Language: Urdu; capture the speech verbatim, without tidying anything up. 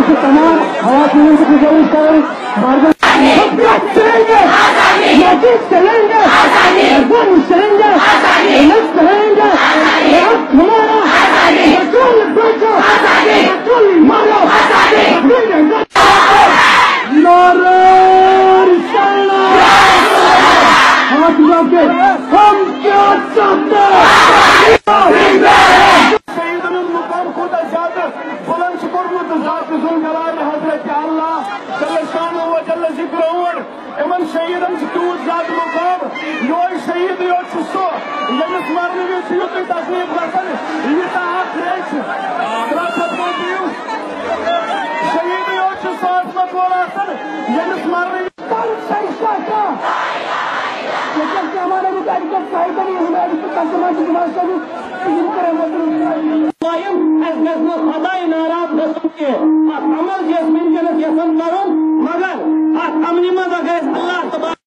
تمام خواتین سے گزارش کریں چلیں گے مسجد چلیں گے چلیں گے کریں گے ہمارا پیٹرول بیچو پیٹرول مارو ہم کیا چاہتے شہیدن مقام خود زیادہ بلند کورمت ذات ذوالجلال حضرت اللہ جل شانہ و جل ذکرہ امن شہیدن تیوت زیادہ مقام یہ شہید یوت سو یمس مرنے وز یوت تصنیف گژھان یوتاہ اکھ ریچ ترٛےٚ ہتھ رۄپیہِ شہید یوت سو عظمت وول آسان یمس مرنے ہمارے مطابق خدائے ناراض گھن کی عمل ونکس یسان کر مگر ات عمل مز اللہ